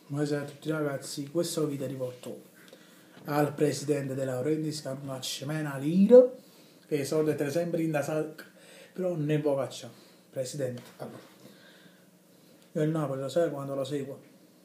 Buonasera a tutti ragazzi, questo video riporto al presidente De Laurentiis che non faccia mai una lira, che i soldi te sempre in da sacca, però non ne può cacciare. Presidente, allora, io il Napoli lo sai quando lo seguo?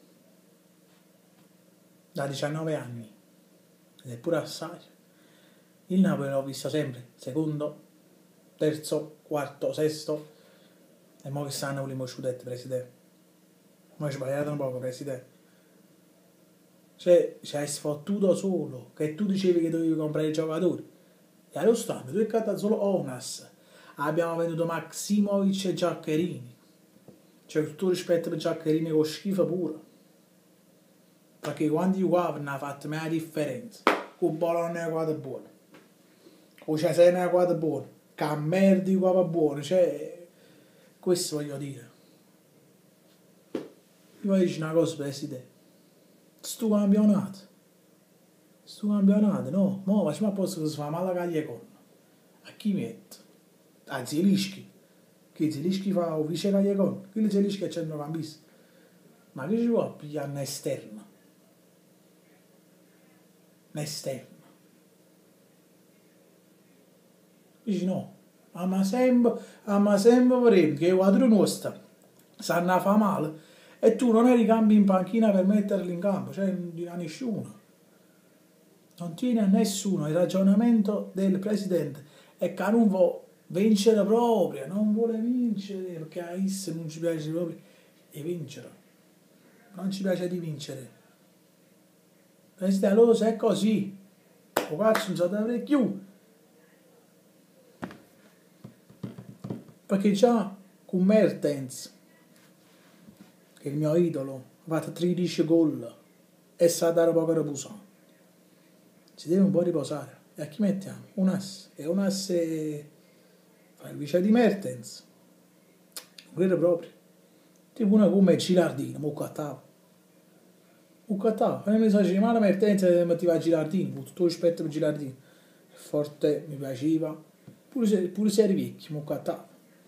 Da 19 anni, ed è pure assai. Il Napoli l'ho visto sempre, secondo, terzo, quarto, sesto, e mo che stanno primo scudetto, presidente. Ma hai sbagliato un poco, presidente. Cioè, ci hai sfottuto solo, che tu dicevi che dovevi comprare i giocatori. E allo stanno, tu hai cattato solo Onas. Abbiamo venduto Maximovic e Giaccherini. Cioè, tutto rispetto per Giaccherini con schifo pure. Perché quando giocava non ha fatto mai la differenza. Con Bologna è quadro buono. Con Cesena è quadro buono. Con merda giocava buono. Cioè, questo voglio dire. Io voglio dire una cosa, presidente. Sto campionato, no, mo facciamo a posto che si fa male a Cagliacon. A chi mette? A Zielinski. Che Zielinski fa un vice Cagliacon. Quello Zielinski è centrocampista. Ma che ci vuole a pigliare un'esterna? Un'esterna. Dici no. Ma sempre vedremo che i quadri nostri sanno a fa male e tu non eri cambi in panchina per metterli in campo, cioè non dirà nessuno. Non tiene a nessuno. Il ragionamento del presidente è che non vuole vincere proprio, non vuole vincere perché a Is non ci piace proprio di vincere. Non ci piace di vincere. Presidente, allora se è così, o cazzo non so dove più. Perché già con Mertens, che è il mio idolo, ha fatto 13 gol e sa dare poco riposo. Si deve un po' riposare. E a chi mettiamo? Un asse. E un asse fa il vice di Mertens. Un vero proprio. Tipo una come Gilardino, mo cattavo. Un cattavo. E mi sa che male Mertens e metteva Gilardino, con tutto rispetto per Gilardino. Forte, mi piaceva. Pure serie vecchi, mo cattavo.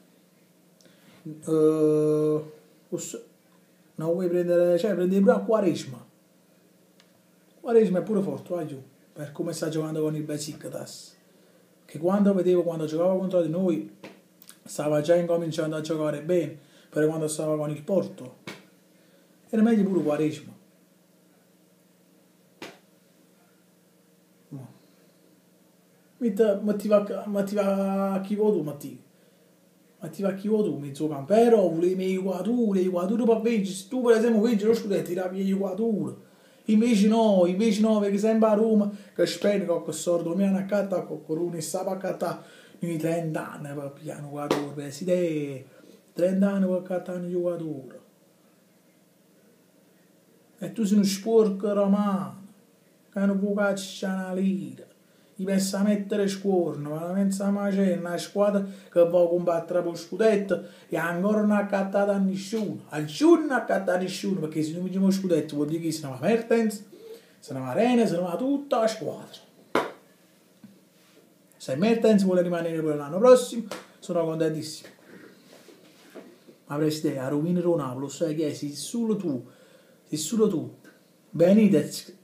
Non vuoi prendere, cioè prendi pure a Quaresma. Quaresma è pure forte, vai giù, per come sta giocando con il Besiktas. Che quando giocava contro di noi, stava già incominciando a giocare bene, però quando stava con il Porto, era meglio pure Quaresma. Mettiva a chi vuoi tu, mettiva a chi vuoi tu, mezzo campero, volevi i quattro per vincere. Se tu per esempio vinci lo scudetto, ti rapi i quattro. Invece no, perché sempre a Roma, che spende con questo sordo mio accatta, con Corona e sta per accattare noi 30 anni per pigliare un giocatore, presidente, 30 anni per accattare un giocatore. E tu sei uno sporco romano, che non può cacciare una lira. Gli pensa a mettere scorno, ma pensa a c'è una squadra che vuole combattere per lo scudetto e ancora non ha accattato a nessuno. Al giorno non ha accattato a nessuno, perché se non vinciamo lo scudetto vuol dire che se ne va Mertens, se ne va Rene, se ne va tutta la squadra. Se Mertens vuole rimanere per l'anno prossimo, sono contentissimo. Ma presidente, a rovinare Napoli, sai che sei solo tu. Benitez,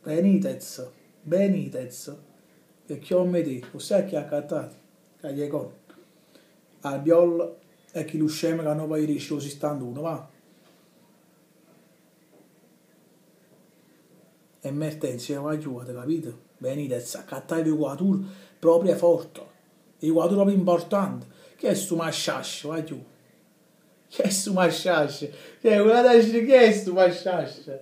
che chiome te, lo sai chi ha accattato? Cagliacon. Albiol e chi lo scema che non poi riesce lo 61, va? E Mertens va aiuto, capito? Benitez, accattare l'Equatur proprio forte. L'Equatur proprio importante. Che è sto masciascio, va giù. Che è sto masciascio? Cioè, guardate che è sto masciascio?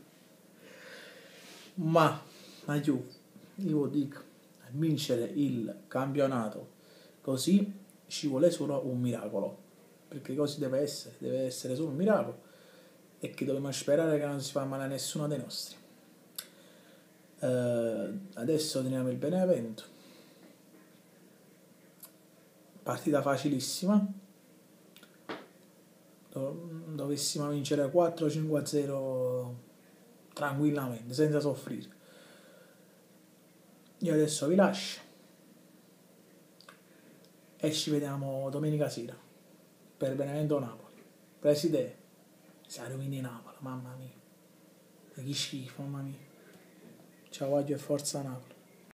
Ma giù, io dico, vincere il campionato così ci vuole solo un miracolo, perché così deve essere solo un miracolo e che dobbiamo sperare che non si fa male a nessuno dei nostri. Adesso teniamo il Benevento, partita facilissima, dovessimo vincere 4-5-0 tranquillamente, senza soffrire. Io adesso vi lascio e ci vediamo domenica sera per Benevento Napoli. Presidente, si rovini Napoli, mamma mia. che schifo, mamma mia. Ciao, voglio e forza Napoli.